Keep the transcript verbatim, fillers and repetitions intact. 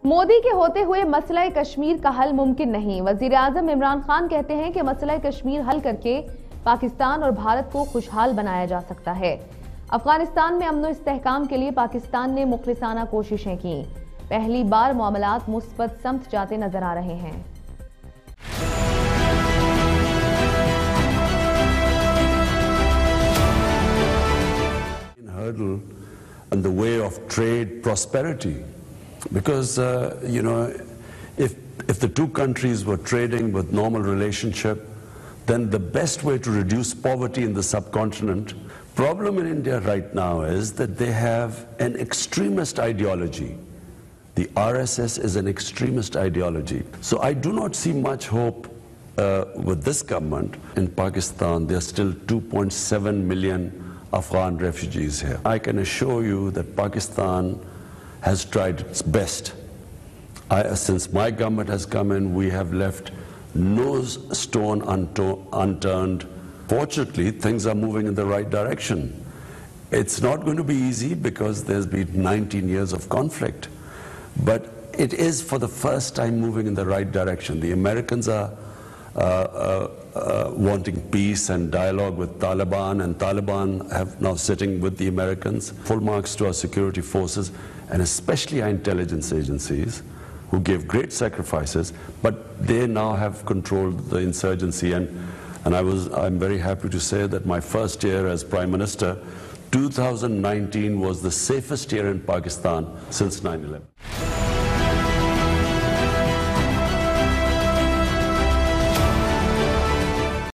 मोदी के होते हुए मसला कश्मीर का हल मुमकिन नहीं। वजीर आजम इमरान खान कहते हैं कि मसला कश्मीर हल करके पाकिस्तान और भारत को खुशहाल बनाया जा सकता है। अफगानिस्तान में अमन इस्तेहकाम के लिए पाकिस्तान ने मुखलिसाना कोशिशें की। पहली बार मामलात मुस्बत समत जाते नजर आ रहे हैं। Hurdle in the way of trade prosperity, because uh, you know, if if the two countries were trading with normal relationship, then the best way to reduce poverty in the subcontinent. Problem in India right now is that they have an extremist ideology. The R S S is an extremist ideology. So I do not see much hope uh, with this government. In Pakistan, there are still two point seven million Afghan refugees here. I can assure you that Pakistan has tried its best. I, since my government has come in, we have left no stone unturned. Fortunately, things are moving in the right direction. It's not going to be easy because there's been nineteen years of conflict. But it is for the first time moving in the right direction. The Americans are uh, uh, uh, wanting peace and dialogue with Taliban, and Taliban have now sitting with the Americans. Full marks to our security forces and especially our intelligence agencies, who gave great sacrifices, but they now have controlled the insurgency. And, and I was, I'm very happy to say that my first year as Prime Minister, two thousand nineteen was the safest year in Pakistan since nine eleven.